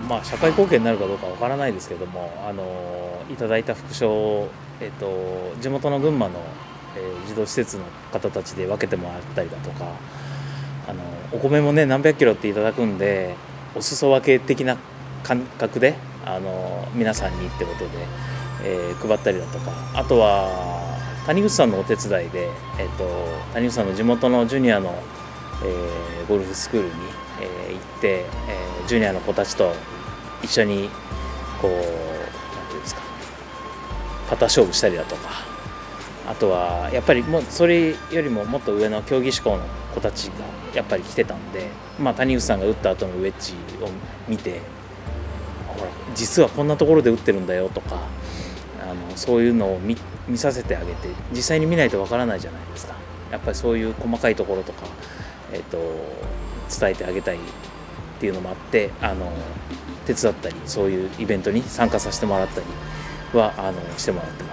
社会貢献になるかどうかわからないですけども、いただいた副賞を、地元の群馬の、児童施設の方たちで分けてもらったりだとか、お米もね何百キロっていただくんで、お裾分け的な感覚で皆さんにってことで、配ったりだとか、あとは谷口さんのお手伝いで、谷口さんの地元のジュニアの、ゴルフスクールに、行って、ジュニアの子たちと一緒にこうなんていうんですか、パター勝負したりだとか、あとはやっぱりもうそれよりももっと上の競技志向の子たちがやっぱり来てたんで、谷口さんが打った後のウェッジを見て、ほら実はこんなところで打ってるんだよとか、そういうのを見させてあげて、実際に見ないとわからないじゃないですか。やっぱりそういう細かいところとか、伝えてあげたいっていうのもあって、手伝ったりそういうイベントに参加させてもらったりはしてもらってます。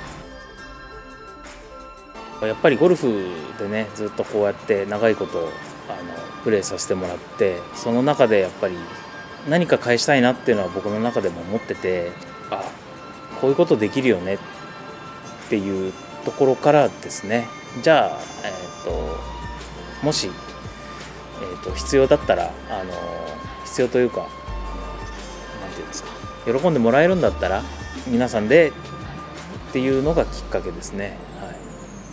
やっぱりゴルフでね、ずっとこうやって長いことプレーさせてもらって、その中でやっぱり何か返したいなっていうのは僕の中でも思ってて、こういうことできるよねっていうところからですね、じゃあ、もし、必要だったら必要というか、なんていうんですか、喜んでもらえるんだったら皆さんでっていうのがきっかけですね。はい、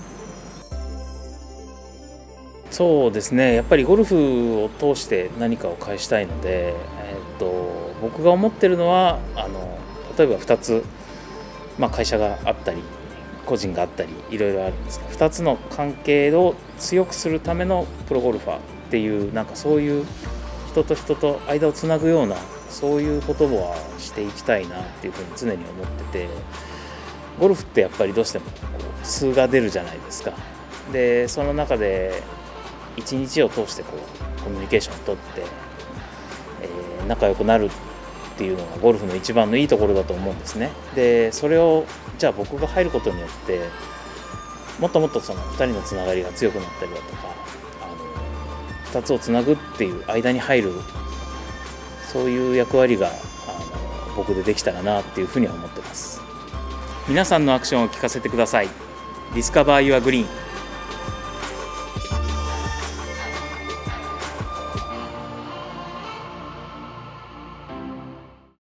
そうですね、やっぱりゴルフを通して何かを返したいので、僕が思ってるのは例えば2つ、会社があったり個人があったりいろいろあるんですが、2つの関係を強くするためのプロゴルファーっていう、なんかそういう人と人と間をつなぐような、そういうことはしていきたいなっていうふうに常に思ってて、ゴルフってやっぱりどうしても数が出るじゃないですか。でその中で一日を通してコミュニケーションをとって、仲良くなるっていうのがゴルフの一番のいいところだと思うんですね。でそれをじゃあ僕が入ることによってもっともっとその2人のつながりが強くなったりだとか、2つをつなぐっていう間に入る、そういう役割が僕でできたらなっていうふうには思ってます。皆さんのアクションを聞かせてください。ディスカバー・ユア・グリーン。